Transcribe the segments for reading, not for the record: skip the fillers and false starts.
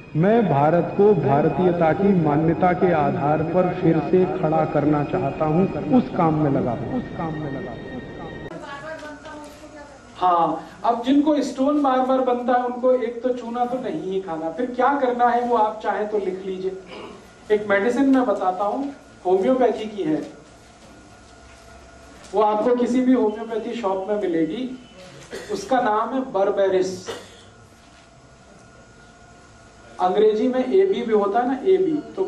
मैं भारत को भारतीयता की मान्यता के आधार पर फिर से खड़ा करना चाहता हूं, उस काम में लगा हूं। हाँ, अब जिनको स्टोन बार बार बनता है उनको एक तो चूना तो नहीं ही खाना। फिर क्या करना है वो आप चाहे तो लिख लीजिए। एक मेडिसिन मैं बताता हूँ, होम्योपैथी की है, वो आपको किसी भी होम्योपैथी शॉप में मिलेगी। उसका नाम है बर्बेरिस। अंग्रेजी में AB भी होता है ना, AB, तो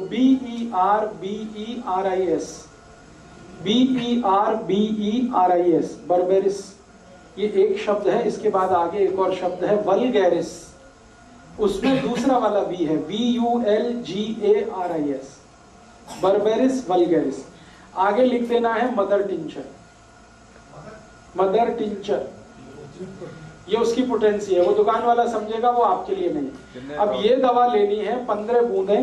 BERBERIS, बर्बेरिस। ये एक शब्द है। इसके बाद आगे एक और शब्द है वल्गैरिस, उसमें दूसरा वाला बी है, VULGARIS, बर्बेरिस वल्गैरिस। आगे लिख देना है मदर टिंचर। मदर टिंचर ये उसकी पोटेंसी है, वो दुकान वाला समझेगा, वो आपके लिए नहीं। अब ये दवा लेनी है 15 बूंदें,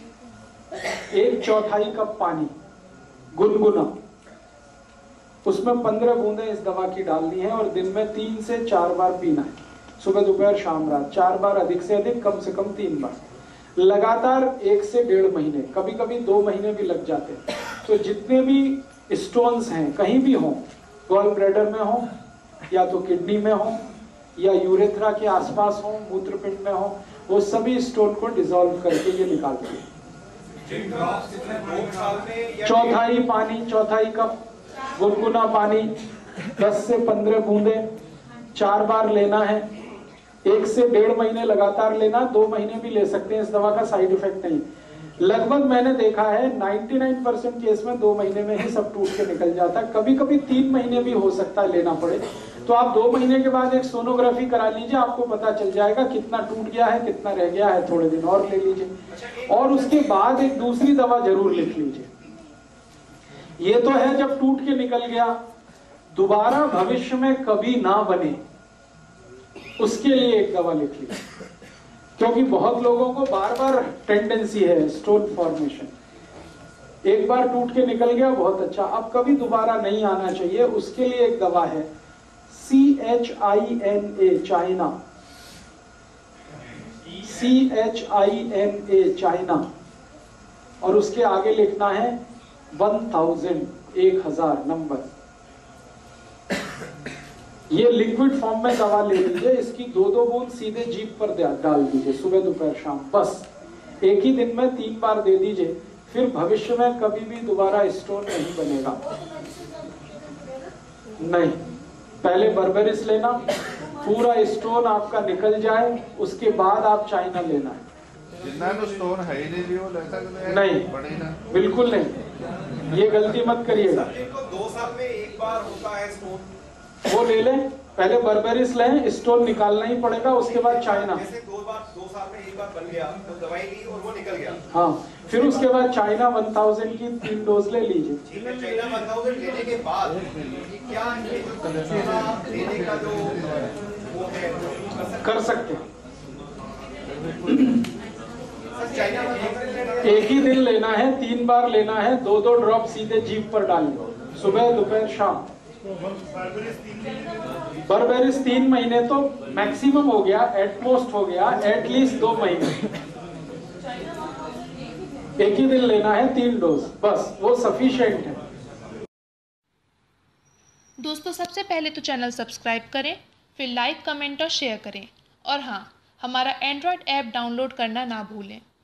1/4 कप पानी गुनगुना, उसमें 15 बूंदें इस दवा की डालनी है और दिन में 3 से 4 बार पीना है, सुबह दोपहर शाम रात, 4 बार, अधिक से अधिक, कम से कम 3 बार, लगातार 1 से 1.5 महीने, कभी कभी 2 महीने भी लग जाते हैं। तो जितने भी स्टोन्स हैं कहीं भी हों, गॉल ब्लैडर में हो या तो किडनी में हो या यूरेथ्रा के आसपास हो, मूत्रपिंड में हो, वो सभी स्टोन को डिसॉल्व करके ये निकालते हैं। 1/4 पानी, 1/4 कप गुनगुना पानी, 10 से 15 बूंदे, 4 बार लेना है, 1 से 1.5 महीने लगातार लेना, 2 महीने भी ले सकते हैं, इस दवा का साइड इफेक्ट नहीं। लगभग मैंने देखा है 99% केस में 2 महीने में ही सब टूट के निकल जाता है। कभी कभी 3 महीने भी हो सकता है लेना पड़े, तो आप 2 महीने के बाद एक सोनोग्राफी करा लीजिए, आपको पता चल जाएगा कितना टूट गया है, कितना रह गया है, थोड़े दिन और ले लीजिए। और उसके बाद एक दूसरी दवा जरूर लिख लीजिए। ये तो है जब टूट के निकल गया, दोबारा भविष्य में कभी ना बने उसके लिए एक दवा लिख लीजिए, क्योंकि बहुत लोगों को बार बार टेंडेंसी है स्टोन फॉर्मेशन। एक बार टूट के निकल गया, बहुत अच्छा, अब कभी दोबारा नहीं आना चाहिए, उसके लिए एक दवा है CHINA, चाइना, CHINA, चाइना, और उसके आगे लिखना है 1000 नंबर। ये लिक्विड फॉर्म में दवा ले लीजिए, इसकी 2-2 बूंद सीधे जीभ पर डाल दीजिए, सुबह दोपहर शाम, बस एक ही दिन में 3 बार दे दीजिए। फिर भविष्य में कभी भी दोबारा स्टोन नहीं बनेगा। नहीं, पहले बर्बेरिस लेना, पूरा स्टोन आपका निकल जाए, उसके बाद आप चाइना लेना है। जितना तो स्टोन है ही नहीं, वो ले सकते हैं? नहीं, बिल्कुल नहीं, ये गलती मत करिएगा। 2 साल में एक बार होता है स्टोन, वो ले लें, पहले बर्बेरिस लें, स्टोन निकालना ही पड़ेगा, उसके बाद चाइना। जैसे 2 साल में एक बार बन गया तो दवाई ली और वो निकल गया, हाँ, फिर उसके बाद चाइना 1000 की 3 डोज ले लीजिए। चाइना 1000 लेने के बाद क्या ये जो चाइना लेने का जो वो है कर सकते हैं। चाइना एक ही दिन लेना है, 3 बार लेना है, 2-2 ड्रॉप सीधे जीभ पर डालिए, सुबह दोपहर शाम। बर्बेरिस 3 महीने तो मैक्सिमम हो गया, एटमोस्ट हो गया, एटलीस्ट 2 महीने। एक ही दिन लेना है, 3 डोज, बस वो सफिशिएंट है। दोस्तों, सबसे पहले तो चैनल सब्सक्राइब करें, फिर लाइक, कमेंट और शेयर करें, और हाँ, हमारा एंड्रॉयड ऐप डाउनलोड करना ना भूलें।